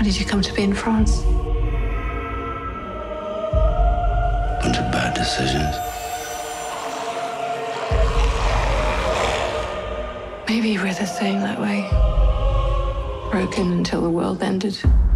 How did you come to be in France? Bunch of bad decisions. Maybe we're the same that way. Broken until the world ended.